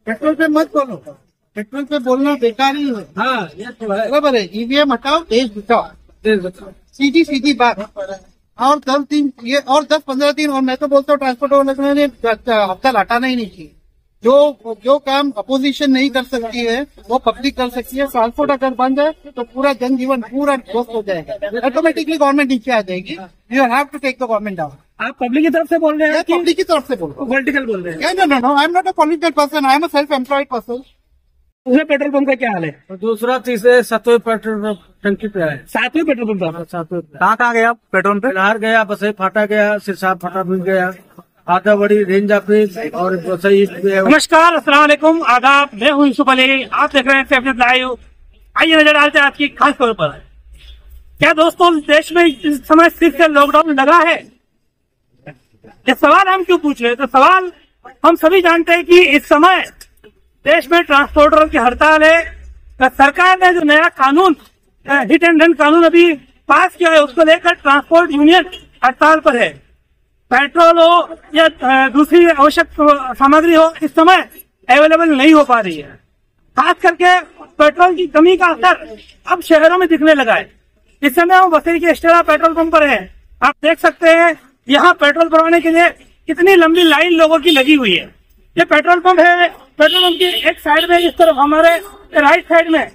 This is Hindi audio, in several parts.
पेट्रोल पे मत बोलो, पेट्रोल पे बोलना बेकार ही है। हाँ ये तो है, बराबर है। ईवीएम हटाओ, देश बचाओ, सीधी सीधी बात। और 10-15 दिन, और मैं तो बोलता हूँ ट्रांसपोर्ट वाले ने हड़ताल हटाना ही नहीं चाहिए। जो काम अपोजिशन नहीं कर सकती है वो पब्लिक कर सकती है। ट्रांसपोर्ट अगर बंद है तो पूरा जनजीवन पूरा ध्वस्त हो जाएगा, ऑटोमेटिकली गवर्नमेंट नीचे आ जाएगी। You have to take the government down. आप पब्लिक की तरफ से बोल रहे हैं कि पब्लिक की तरफ से बोल रहे पॉलिटिकल बोल रहे हैं? हैं? No, I am not a political person, I am a self employed person. दूसरे पेट्रोल पंप का क्या हाल है? और दूसरा तीसरे सातवें पेट्रोल पंप टंकी पे है। 7वें पेट्रोल पंप था। 7वें पे कहाँ गया पेट्रोल पे? बिहार गया, बसई फाटा गया, सिरसा फाटा भी गया, आधा बड़ी रेंज ऑफिस और बसई ईस्ट भी है। नमस्कार, अस्सलाम वालेकुम, आदाब। मैं हूँ यूसुफ अली, आप देख रहे हैं सेफ लाइव। आइए नजर डालते हैं आज की खास खबर पर। क्या दोस्तों देश में इस समय सिर्फ से लॉकडाउन लगा है? ये सवाल हम क्यों पूछ रहे हैं? तो सवाल हम सभी जानते हैं कि इस समय देश में ट्रांसपोर्टरों की हड़ताल है। सरकार ने जो नया कानून हिट एंड रन कानून अभी पास किया है, उसको लेकर ट्रांसपोर्ट यूनियन हड़ताल पर है। पेट्रोल हो या दूसरी आवश्यक सामग्री हो, इस समय अवेलेबल नहीं हो पा रही है। खास करके पेट्रोल की कमी का असर अब शहरों में दिखने लगा है। इस समय हम बसई के स्टेरा पेट्रोल पंप पर हैं। आप देख सकते हैं यहाँ पेट्रोल भरवाने के लिए कितनी लंबी लाइन लोगों की लगी हुई है। ये पेट्रोल पंप है। पेट्रोल पंप की एक साइड में, इस तरफ हमारे राइट साइड में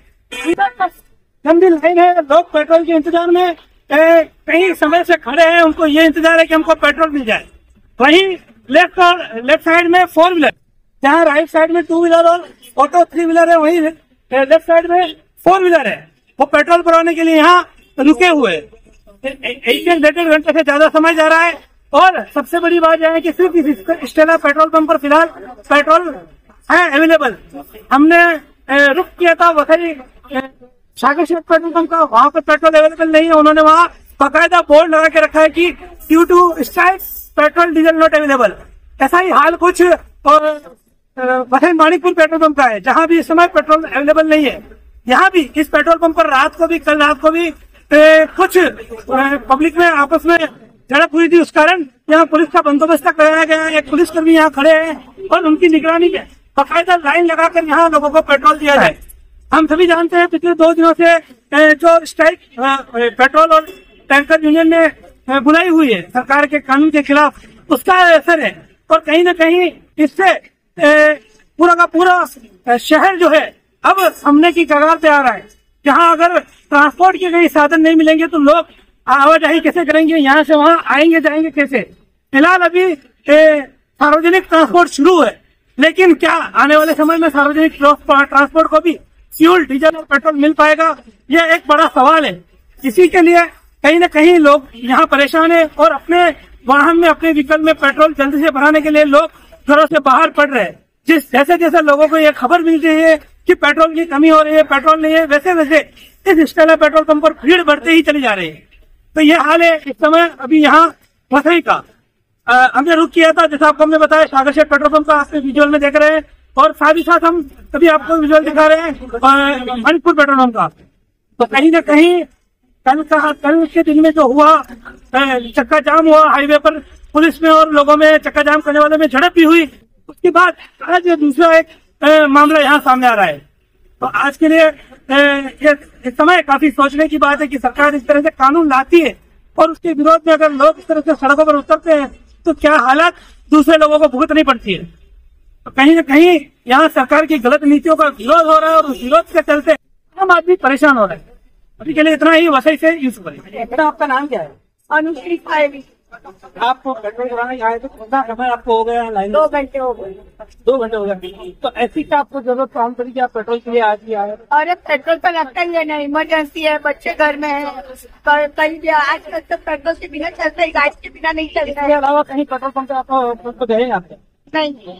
लंबी लाइन है। लोग पेट्रोल के इंतजार में कई समय से खड़े हैं। उनको ये इंतजार है कि हमको पेट्रोल मिल जाए। वहीं लेफ्ट साइड में 4 व्हीलर, जहाँ राइट साइड में 2 व्हीलर और ऑटो 3 व्हीलर है, वहीं लेफ्ट साइड में 4 व्हीलर है। वो पेट्रोल भरवाने के लिए यहाँ रुके हुए। 1-1.5 घंटे से ज्यादा समय जा रहा है। और सबसे बड़ी बात यह है कि सिर्फ इस स्टेला पेट्रोल पंप पर फिलहाल पेट्रोल है अवेलेबल। हमने रुक किया था वसई सागर शेख पेट्रोल पंप का, वहाँ पर पेट्रोल अवेलेबल नहीं है। उन्होंने वहाँ बाकायदा बोर्ड लगा के रखा है कि due to strike petrol diesel not available. ऐसा ही हाल कुछ वसई माणिकपुर पेट्रोल पंप का है, जहाँ भी इस समय पेट्रोल अवेलेबल नहीं है। यहाँ भी इस पेट्रोल पंप पर कल रात को भी कुछ पब्लिक में आपस में झड़प हुई थी। उस कारण यहाँ पुलिस का बंदोबस्त कराया गया है। एक पुलिसकर्मी यहाँ खड़े हैं और उनकी निगरानी में बाकायदा लाइन लगाकर यहाँ लोगों को पेट्रोल दिया जाए। हम सभी जानते हैं पिछले 2 दिनों से जो स्ट्राइक पेट्रोल और टैंकर यूनियन ने बुलाई हुई है सरकार के कानून के खिलाफ, उसका असर है। और कहीं न कहीं इससे पूरा का पूरा शहर जो है अब सामने की कगार पे आ रहा है। जहाँ अगर ट्रांसपोर्ट के कहीं साधन नहीं मिलेंगे तो लोग आवाजाही कैसे करेंगे, यहाँ से वहाँ आएंगे जाएंगे कैसे? फिलहाल अभी सार्वजनिक ट्रांसपोर्ट शुरू है, लेकिन क्या आने वाले समय में सार्वजनिक ट्रांसपोर्ट को भी फ्यूल, डीजल और पेट्रोल मिल पाएगा? यह एक बड़ा सवाल है। इसी के लिए कहीं न कहीं लोग यहाँ परेशान है और अपने वाहन में, अपने व्हीकल में पेट्रोल जल्दी से भराने के लिए लोग घरों से बाहर पड़ रहे हैं। जैसे जैसे लोगों को यह खबर मिल रही है कि पेट्रोल की कमी हो रही है, पेट्रोल नहीं है, वैसे वैसे इस स्टेला पेट्रोल पंप पर भीड़ बढ़ते ही चली जा रही है। तो ये हाल है इस समय अभी यहाँ वसई का। हमने रुक किया था, जैसा आपको हमने बताया, सागर शेख पेट्रोल पंप का आप विजुअल में देख रहे हैं। और साथ ही साथ हम अभी आपको विजुअल दिखा रहे हैं माणिकपुर पेट्रोल पंप का। तो कहीं न कहीं कल के दिन में जो हुआ, चक्का जाम हुआ हाईवे पर, पुलिस में और लोगों में, चक्का जाम करने वाले में झड़प भी हुई। उसके बाद आज दूसरा एक मामला यहाँ सामने आ रहा है। तो आज के लिए इस समय काफी सोचने की बात है कि सरकार इस तरह से कानून लाती है और उसके विरोध में अगर लोग इस तरह से सड़कों पर उतरते हैं तो क्या हालात दूसरे लोगों को भुगतनी पड़ती है। तो कहीं न कहीं यहाँ सरकार की गलत नीतियों का विरोध हो रहा है और उस विरोध के चलते आम आदमी परेशान हो रहा है। अभी के लिए इतना ही। वसई से यूसुफ अली। आपका नाम क्या है? अनुश्री। आप पेट्रोल भराने आए तो कितना समय आपको हो गया लाइन? 2 घंटे हो गए। 2 घंटे हो गए। तो ऐसी क्या आपको जरूरत काम करी कि आप पेट्रोल के लिए आज ही आए? अरे पेट्रोल तो लगता ही है ना, इमरजेंसी है, बच्चे घर में है। कल भी आज तक तो पेट्रोल के बिना चलता है, गैस के बिना नहीं चलता इसके है। अलावा कहीं पेट्रोल पंप आपको गए आपके? नहीं।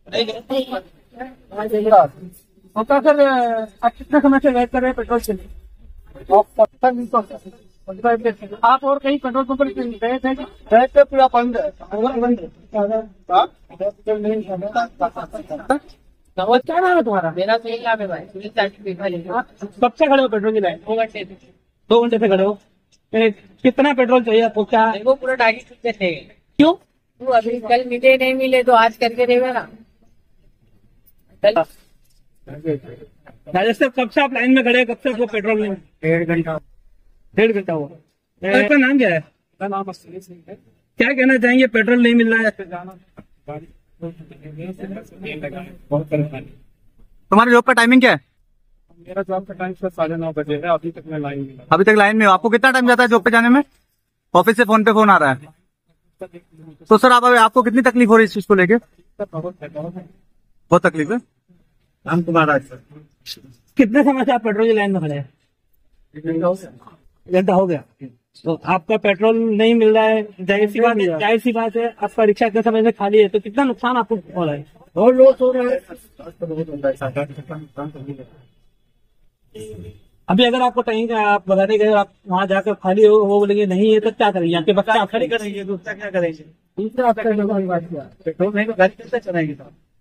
होता सर, आप कितने समय से वेट कर रहे हैं पेट्रोल के लिए? आप और कहीं पेट्रोल पंप पर गए थे? गए थे, पूरा बंद है। क्या नाम है तुम्हारा? मेरा तो यही नाम है भाई। कब से खड़े हो पेट्रोल की लाइन? 2 घंटे थे। 2 घंटे से खड़े हो। कितना पेट्रोल चाहिए आपको? क्या वो पूरा टाइम चुके थे। क्यों? वो अभी कल मिले नहीं मिले तो आज करके देगा ना। राजेश सर, कब से आप लाइन में खड़े हैं? कब से आपको पेट्रोल नहीं? 1.5 घंटा हुआ। आपका नाम क्या है? नाम है। क्या कहना चाहेंगे? पेट्रोल नहीं मिल रहा है। तुम्हारे जॉब का टाइमिंग क्या है? मेरा जॉब का टाइम 9:30 बजे है। अभी तक मैं लाइन में। अभी तक लाइन में हो। आपको कितना टाइम जाता है जॉब पे जाने में? ऑफिस से फोन पे फोन आ रहा है। तो सर आपको कितनी तकलीफ हो रही है इस चीज को लेके? बहुत तकलीफ है। नाम तुम्हारा सर? कितने समय से आप पेट्रोल की लाइन में खड़े हैं? 1 घंटा हो गया। तो आपका पेट्रोल नहीं मिल रहा है, जाहिर सी बात है आपका रिक्शा इतने समय से खाली है, तो कितना नुकसान आपको हो रहा है? और लॉस हो रहा है। अभी अगर आपको कहीं का आप बताने गए, आप वहाँ जाकर खाली हो, वो बोलेंगे नहीं है, तो क्या करेंगे? आपके बच्चे आप खड़ी करेंगे, दूसरा क्या करेंगे? पेट्रोल नहीं तो गाड़ी कैसे चलाएगी?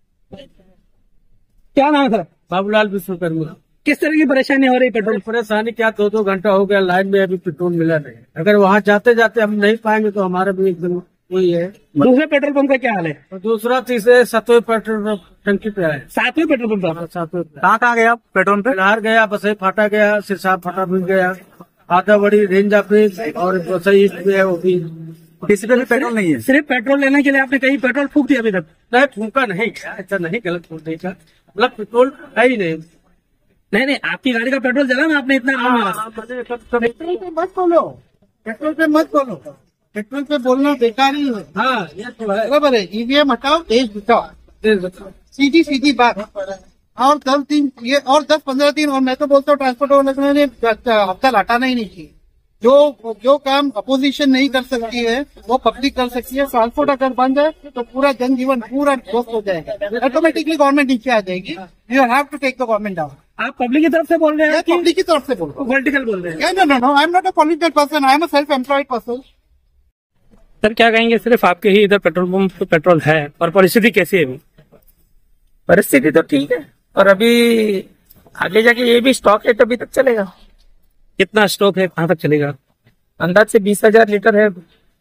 क्या नाम है सर? बाबूलाल विश्वकर्मा। किस तरह की परेशानी हो रही है पेट्रोल? परेशानी क्या, 2-2 घंटा हो गया लाइन में, अभी पेट्रोल मिला नहीं। अगर वहाँ जाते जाते हम नहीं पाएंगे तो हमारा भी एकदम वही है। दूसरे पेट्रोल पंप का क्या हाल है? और दूसरा तीसरे 7वें पेट्रोल टंकी पे आए। 7वें पेट्रोल पंप पर? 7वें कहाँ गए आप पेट्रोल पे? बिहार गया, बसई फाटा गया, सिरसा फाटा भी गया, आदावड़ी रेंज ऑफिस और बसई ईस्ट में है वो भी। किसी पे भी पेट्रोल नहीं है? सिर्फ पेट्रोल लेने के लिए आपने कहीं पेट्रोल फूक दिया अभी तक? नहीं फूका नहीं, ऐसा नहीं, गलत फूकने का मतलब पेट्रोल है ही नहीं। नहीं, आपकी गाड़ी का पेट्रोल जला ना आपने इतना काम पेट्रोल पे मत बोलो, पेट्रोल पे मत बोलो, पेट्रोल पे बोलना बेकार ही है। हाँ ये तो है। बराबर है। ईवीएम हटाओ, देश बचाओ, सीधी बात। और 10 ये और 10-15 दिन, और मैं तो बोलता हूँ ट्रांसपोर्ट वालों ने हफ्ता हटाना ही नहीं चाहिए। जो काम अपोजिशन नहीं कर सकती है वो पब्लिक कर सकती है। ट्रांसपोर्ट अगर बंद है तो पूरा जनजीवन पूरा ध्वस्त हो जाएगा, ऑटोमेटिकली गवर्नमेंट नीचे आ जाएगी। You have to take the government down. आप पब्लिक की तरफ से बोल रहे हैं? पब्लिक की तरफ से बोल रहा हूँ, पॉलिटिकल बोल रहे हैं? No, I am not a political person, I am a self employed person. Sir क्या कहेंगे, सिर्फ आपके ही इधर पेट्रोल पंप पे पेट्रोल है और परिस्थिति कैसी है अभी? परिस्थिति तो ठीक है, और अभी आगे जाके ये भी स्टॉक है, तभी तक चलेगा। कितना स्टॉक है, कहाँ तक चलेगा? अंदाज से 20,000 लीटर है।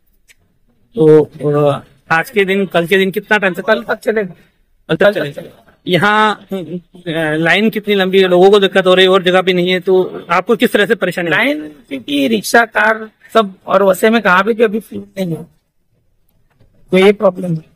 तो आज के दिन, कल के दिन कितना टाइम से? कल तक चलेगा। कल तक चलेगा। यहाँ लाइन कितनी लंबी है, लोगों को दिक्कत हो रही है और जगह भी नहीं है, तो आपको किस तरह से परेशानी? लाइन क्योंकि रिक्शा, कार सब, और वैसे में कहाँ भी अभी फ्यूल नहीं है, तो ये प्रॉब्लम है।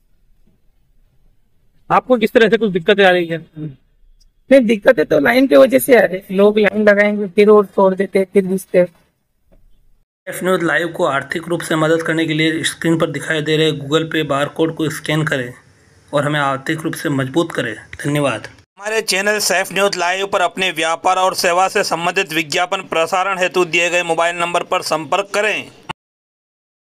आपको किस तरह से कुछ दिक्कत आ रही है? नहीं, दिक्कतें तो लाइन की वजह से आ रही। लोग लाइन लगाएंगे, फिर और छोड़ देते, फिर घिसते। एफ न्यूज़ लाइव को आर्थिक रूप से मदद करने के लिए स्क्रीन पर दिखाई दे रहे गूगल पे बारकोड को स्कैन करें और हमें आर्थिक रूप से मजबूत करें। धन्यवाद। हमारे चैनल सैफ न्यूज़ लाइव पर अपने व्यापार और सेवा से संबंधित विज्ञापन प्रसारण हेतु दिए गए मोबाइल नंबर पर संपर्क करें।